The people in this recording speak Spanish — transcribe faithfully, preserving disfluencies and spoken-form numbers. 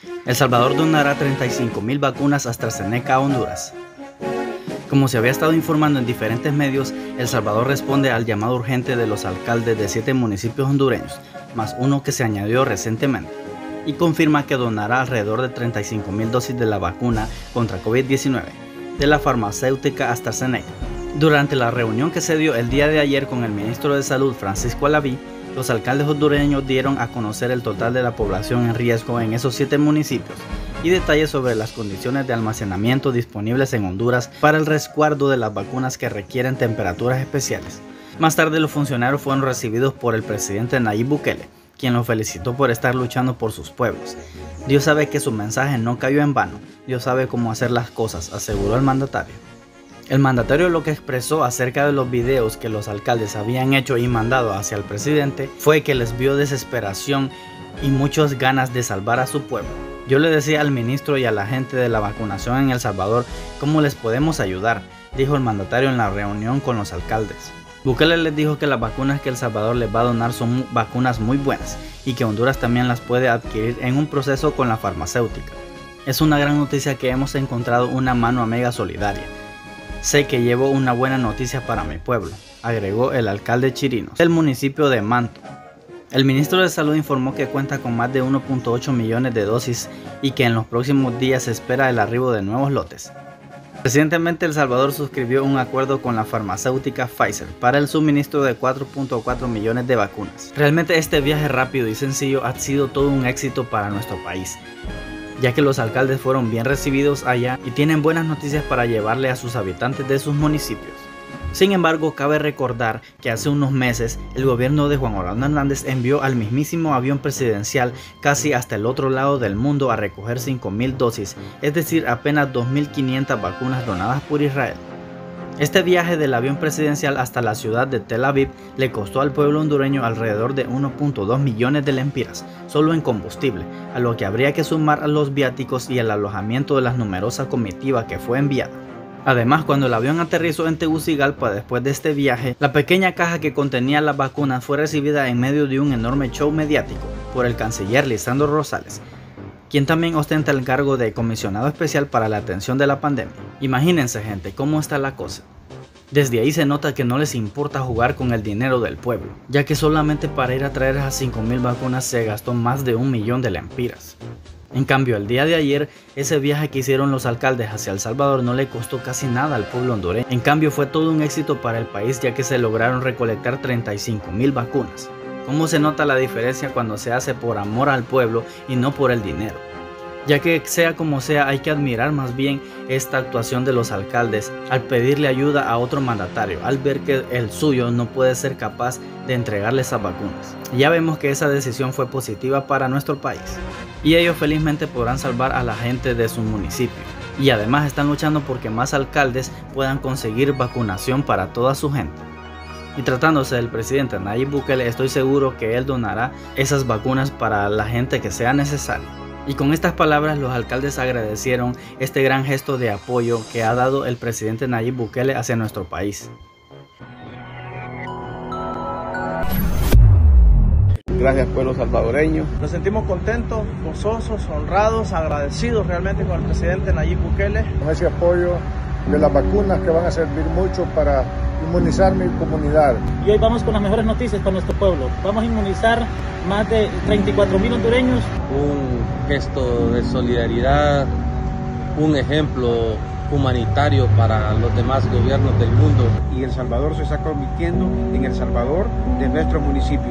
El Salvador donará treinta y cinco mil vacunas AstraZeneca a Honduras. Como se había estado informando en diferentes medios, El Salvador responde al llamado urgente de los alcaldes de siete municipios hondureños, más uno que se añadió recientemente, y confirma que donará alrededor de treinta y cinco mil dosis de la vacuna contra COVID diecinueve de la farmacéutica AstraZeneca. Durante la reunión que se dio el día de ayer con el ministro de Salud, Francisco Alaví, los alcaldes hondureños dieron a conocer el total de la población en riesgo en esos siete municipios y detalles sobre las condiciones de almacenamiento disponibles en Honduras para el resguardo de las vacunas que requieren temperaturas especiales. Más tarde los funcionarios fueron recibidos por el presidente Nayib Bukele, quien los felicitó por estar luchando por sus pueblos. Dios sabe que su mensaje no cayó en vano, Dios sabe cómo hacer las cosas, aseguró el mandatario. El mandatario lo que expresó acerca de los videos que los alcaldes habían hecho y mandado hacia el presidente fue que les vio desesperación y muchas ganas de salvar a su pueblo. Yo le decía al ministro y a la gente de la vacunación en El Salvador cómo les podemos ayudar, dijo el mandatario en la reunión con los alcaldes. Bukele les dijo que las vacunas que El Salvador les va a donar son vacunas muy buenas y que Honduras también las puede adquirir en un proceso con la farmacéutica. Es una gran noticia que hemos encontrado una mano amiga solidaria. Sé que llevo una buena noticia para mi pueblo, agregó el alcalde Chirinos, del municipio de Manto. El ministro de Salud informó que cuenta con más de uno punto ocho millones de dosis y que en los próximos días se espera el arribo de nuevos lotes. Recientemente El Salvador suscribió un acuerdo con la farmacéutica Pfizer para el suministro de cuatro punto cuatro millones de vacunas. Realmente este viaje rápido y sencillo ha sido todo un éxito para nuestro país, ya que los alcaldes fueron bien recibidos allá y tienen buenas noticias para llevarle a sus habitantes de sus municipios. Sin embargo, cabe recordar que hace unos meses el gobierno de Juan Orlando Hernández envió al mismísimo avión presidencial casi hasta el otro lado del mundo a recoger cinco mil dosis, es decir, apenas dos mil quinientas vacunas donadas por Israel. Este viaje del avión presidencial hasta la ciudad de Tel Aviv le costó al pueblo hondureño alrededor de uno punto dos millones de lempiras, solo en combustible, a lo que habría que sumar a los viáticos y el alojamiento de la numerosa comitiva que fue enviada. Además, cuando el avión aterrizó en Tegucigalpa después de este viaje, la pequeña caja que contenía las vacunas fue recibida en medio de un enorme show mediático por el canciller Lisandro Rosales, quien también ostenta el cargo de comisionado especial para la atención de la pandemia. Imagínense, gente, cómo está la cosa. Desde ahí se nota que no les importa jugar con el dinero del pueblo, ya que solamente para ir a traer esas cinco mil vacunas se gastó más de un millón de lempiras. En cambio, el día de ayer, ese viaje que hicieron los alcaldes hacia El Salvador no le costó casi nada al pueblo hondureño. En cambio, fue todo un éxito para el país, ya que se lograron recolectar treinta y cinco mil vacunas. ¿Cómo se nota la diferencia cuando se hace por amor al pueblo y no por el dinero? Ya que sea como sea, hay que admirar más bien esta actuación de los alcaldes al pedirle ayuda a otro mandatario, al ver que el suyo no puede ser capaz de entregarle esas vacunas. Ya vemos que esa decisión fue positiva para nuestro país, y ellos felizmente podrán salvar a la gente de su municipio. Y además están luchando porque más alcaldes puedan conseguir vacunación para toda su gente. Y tratándose del presidente Nayib Bukele, estoy seguro que él donará esas vacunas para la gente que sea necesaria. Y con estas palabras los alcaldes agradecieron este gran gesto de apoyo que ha dado el presidente Nayib Bukele hacia nuestro país. Gracias, pueblo salvadoreño. Nos sentimos contentos, gozosos, honrados, agradecidos realmente con el presidente Nayib Bukele. Con ese apoyo de las vacunas que van a servir mucho para inmunizar mi comunidad. Y hoy vamos con las mejores noticias para nuestro pueblo. Vamos a inmunizar más de treinta y cuatro mil hondureños. Un gesto de solidaridad, un ejemplo humanitario para los demás gobiernos del mundo. Y El Salvador se está convirtiendo en El Salvador de nuestro municipio.